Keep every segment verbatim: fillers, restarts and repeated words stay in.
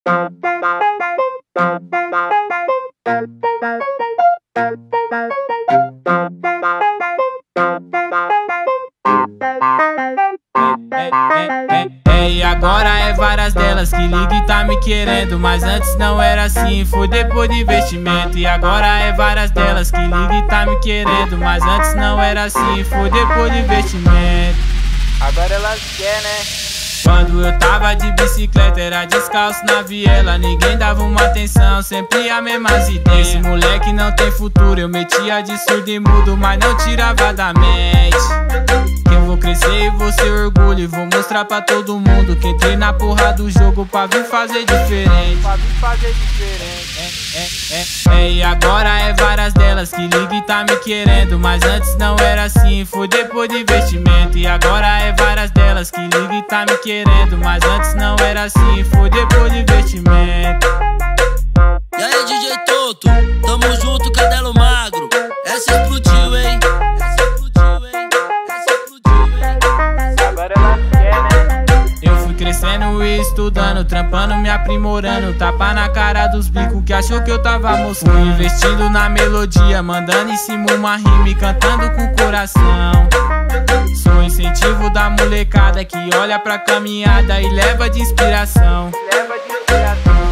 É, e agora é várias delas que liga e tá me querendo, mas antes não era assim, foi depois de investimento. E agora é várias delas que liga e tá me querendo, mas antes não era assim, foi depois de investimento. Agora elas querem, né? Quando eu tava de bicicleta era descalço na viela, ninguém dava uma atenção, sempre a mesmas ideias. Esse moleque não tem futuro, eu metia de surdo e mudo, mas não tirava da mente. Que eu vou crescer e vou ser orgulho, e vou mostrar pra todo mundo que entrei na porra do jogo pra vir fazer diferente. Pra vir fazer diferente. É, é, é, é, e agora é várias delas que liga e tá me querendo, mas antes não era assim, foi depois de investimento. E agora é várias delas que liga e tá me querendo, mas antes não era assim, foi depois de investimento. E aí, D J Toto, tamo junto, Cadelo Magro. Essa explodiu, hein? Essa explodiu, hein? Essa explodiu, hein? Agora elas querem, né? Eu fui crescendo e estudando, trampando, me aprimorando, tapa na cara dos bicos que achou que eu tava moscando. Investindo na melodia, mandando em cima uma rima e cantando com o coração. Sou incentivo da molecada que olha pra caminhada e leva de inspiração. Leva de inspiração.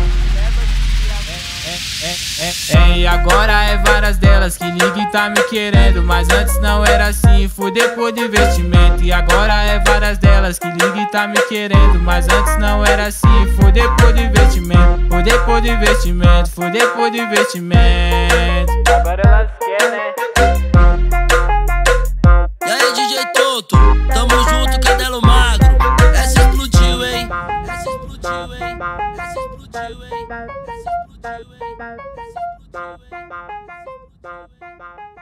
É, é, é, e agora é várias delas que liga e tá me querendo, mas antes não era assim, foi depois de investimento. E agora é várias delas que liga e tá me querendo, mas antes não era assim, foi depois de investimento. Foi depois de investimento, foi depois de investimento. Agora elas querem, né? E aí, D J Toto, tamo junto, Cadelo Magro. Essa explodiu, hein? Essa explodiu, hein? Essa explodiu, hein? Essa explodiu, hein? Essa explodiu, hein? Essa explodiu, hein?